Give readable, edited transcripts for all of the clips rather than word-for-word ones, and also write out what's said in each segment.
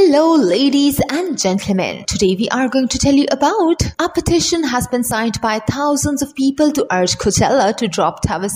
Hello ladies and gentlemen, today we are going to tell you about a petition has been signed by thousands of people to urge Coachella to drop Travis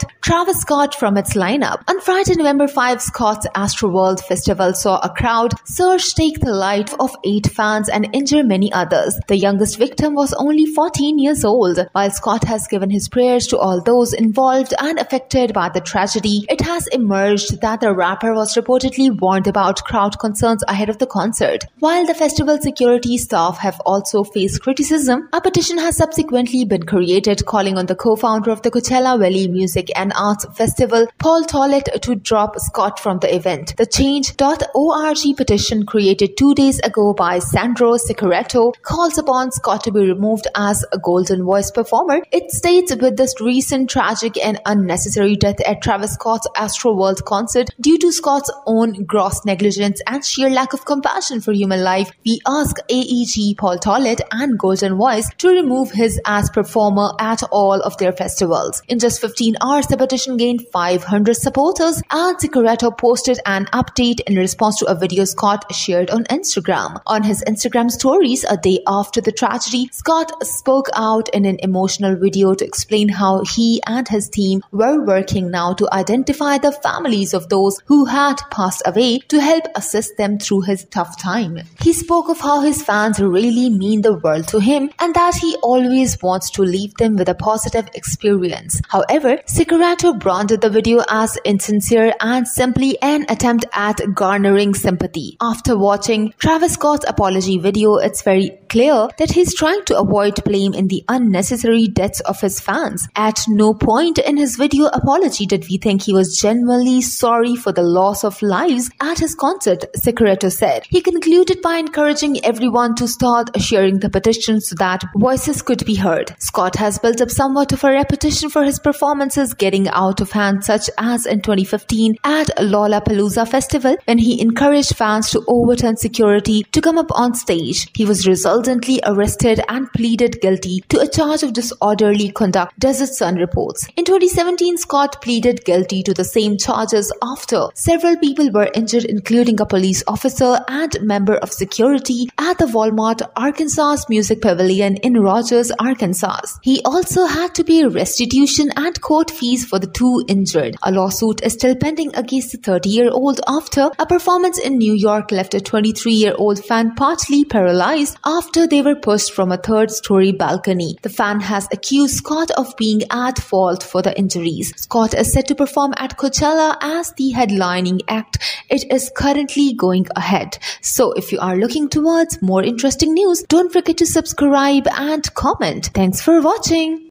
Scott from its lineup. On Friday, November 5, Scott's Astroworld Festival saw a crowd surge take the life of 8 fans and injure many others. The youngest victim was only 14 years old. While Scott has given his prayers to all those involved and affected by the tragedy, it has emerged that the rapper was reportedly warned about crowd concerns ahead of the concert. While the festival security staff have also faced criticism, a petition has subsequently been created calling on the co-founder of the Coachella Valley Music and Arts Festival, Paul Tollett, to drop Scott from the event. The Change.org petition created 2 days ago by Sandro Siccarotto calls upon Scott to be removed as a Golden Voice performer. It states, with this recent tragic and unnecessary death at Travis Scott's Astroworld concert due to Scott's own gross negligence and sheer lack of compassion for human life, we ask AEG, Paul Tollett and Golden Voice to remove his as performer at all of their festivals. In just 15 hours, the petition gained 500 supporters, and Siccarotto posted an update in response to a video Scott shared on Instagram. On his Instagram stories a day after the tragedy, Scott spoke out in an emotional video to explain how he and his team were working now to identify the families of those who had passed away to help assist them through his tough time. He spoke of how his fans really mean the world to him and that he always wants to leave them with a positive experience. However, Siccarotto branded the video as insincere and simply an attempt at garnering sympathy. After watching Travis Scott's apology video, it's very clear that he's trying to avoid blame in the unnecessary deaths of his fans. At no point in his video apology did we think he was genuinely sorry for the loss of lives at his concert, Siccarotto said. He concluded by encouraging everyone to start sharing the petition so that voices could be heard. Scott has built up somewhat of a reputation for his performances getting out of hand, such as in 2015 at Lollapalooza Festival when he encouraged fans to overturn security to come up on stage. He was resultantly arrested and pleaded guilty to a charge of disorderly conduct, Desert Sun reports. In 2017, Scott pleaded guilty to the same charges after several people were injured, including a police officer and member of security at the Walmart, Arkansas Music Pavilion in Rogers, Arkansas. He also had to pay restitution and court fees for the 2 injured. A lawsuit is still pending against the 30-year-old after a performance in New York left a 23-year-old fan partly paralyzed after they were pushed from a 3rd-story balcony. The fan has accused Scott of being at fault for the injuries. Scott is set to perform at Coachella as the headlining act. It is currently going ahead. So if you are looking towards more interesting news, don't forget to subscribe and comment. Thanks for watching.